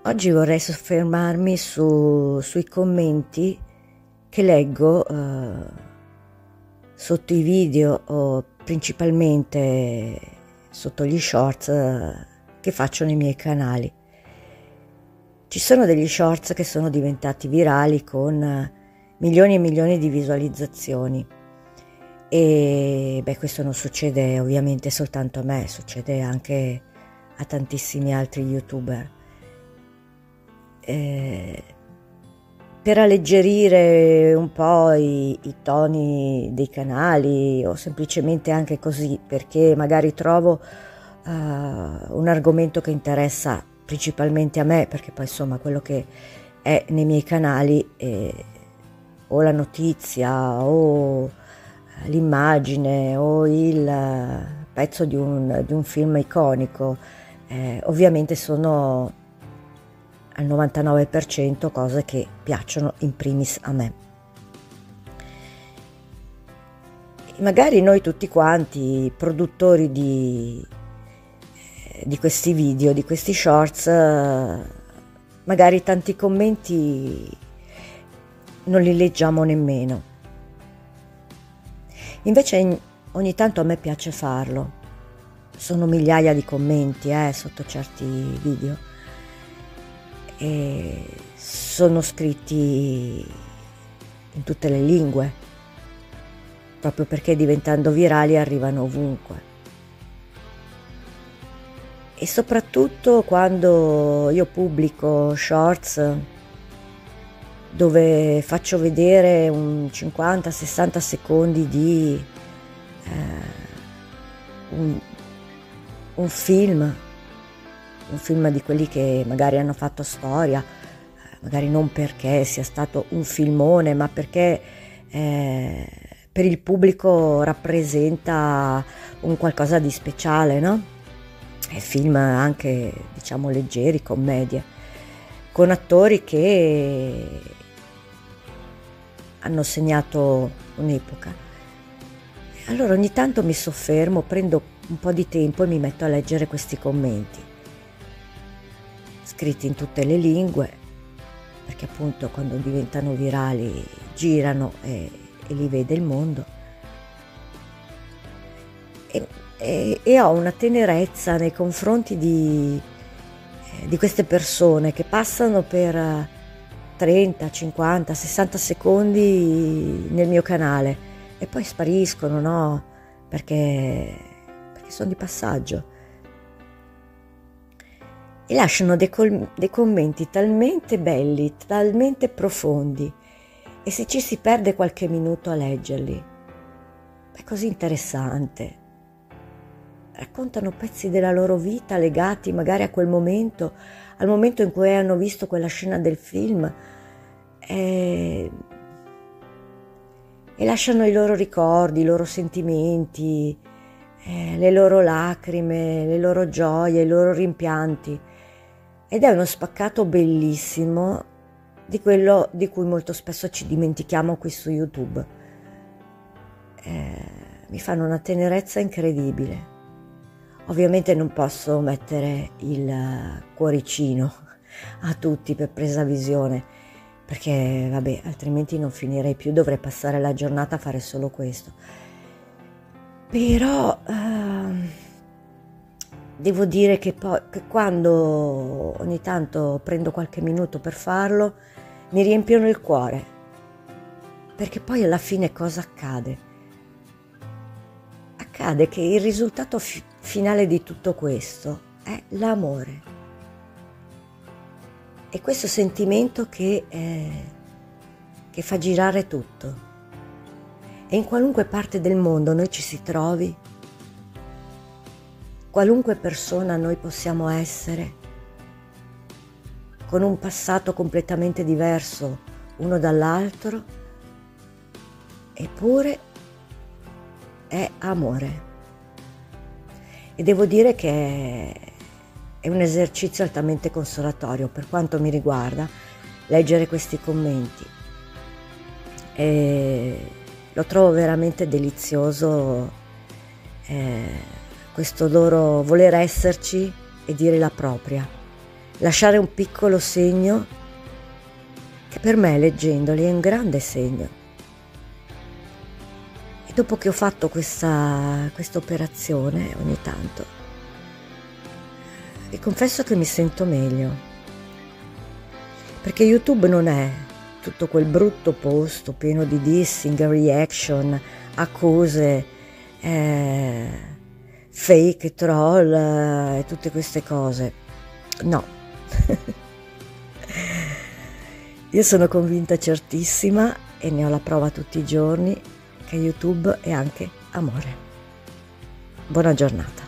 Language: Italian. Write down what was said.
Oggi vorrei soffermarmi sui commenti che leggo sotto i video o principalmente sotto gli shorts che faccio nei miei canali. Ci sono degli shorts che sono diventati virali con milioni e milioni di visualizzazioni e questo non succede ovviamente soltanto a me, succede anche a tantissimi altri youtuber. Per alleggerire un po' i toni dei canali o semplicemente anche così perché magari trovo un argomento che interessa principalmente a me, perché poi insomma quello che è nei miei canali o la notizia o l'immagine o il pezzo di un film iconico ovviamente sono al 99% cose che piacciono in primis a me. E magari noi tutti quanti produttori di questi video, di questi shorts, magari tanti commenti non li leggiamo nemmeno. Invece ogni tanto a me piace farlo. Sono migliaia di commenti sotto certi video. E sono scritti in tutte le lingue, proprio perché diventando virali arrivano ovunque. E soprattutto quando io pubblico shorts dove faccio vedere un 50-60 secondi di un film di quelli che magari hanno fatto storia, magari non perché sia stato un filmone, ma perché per il pubblico rappresenta un qualcosa di speciale, no? E film anche, diciamo, leggeri, commedie, con attori che hanno segnato un'epoca. Allora ogni tanto mi soffermo, prendo un po' di tempo e mi metto a leggere questi commenti, scritti in tutte le lingue, perché appunto quando diventano virali girano e li vede il mondo. E ho una tenerezza nei confronti di queste persone che passano per 30, 50, 60 secondi nel mio canale e poi spariscono, no? Perché sono di passaggio. E lasciano dei commenti talmente belli, talmente profondi, e se ci si perde qualche minuto a leggerli, è così interessante. Raccontano pezzi della loro vita legati magari a quel momento, al momento in cui hanno visto quella scena del film, e lasciano i loro ricordi, i loro sentimenti, le loro lacrime, le loro gioie, i loro rimpianti. Ed è uno spaccato bellissimo di quello di cui molto spesso ci dimentichiamo qui su YouTube. Mi fanno una tenerezza incredibile. Ovviamente non posso mettere il cuoricino a tutti per presa visione, perché vabbè, altrimenti non finirei più, dovrei passare la giornata a fare solo questo. Però devo dire che quando ogni tanto prendo qualche minuto per farlo, mi riempiono il cuore, perché poi alla fine cosa accade? Accade che il risultato finale di tutto questo è l'amore. E questo sentimento che fa girare tutto. E in qualunque parte del mondo noi ci si trovi, qualunque persona noi possiamo essere, con un passato completamente diverso uno dall'altro, eppure è amore. E devo dire che è un esercizio altamente consolatorio per quanto mi riguarda leggere questi commenti. E lo trovo veramente delizioso, questo loro voler esserci e dire la propria. lasciare un piccolo segno che per me, leggendoli, è un grande segno. E dopo che ho fatto questa operazione, ogni tanto, vi confesso che mi sento meglio, perché YouTube non è tutto quel brutto posto pieno di dissing, reaction, accuse, fake, troll e tutte queste cose. No. Io sono convinta, certissima, e ne ho la prova tutti i giorni, che YouTube è anche amore. Buona giornata.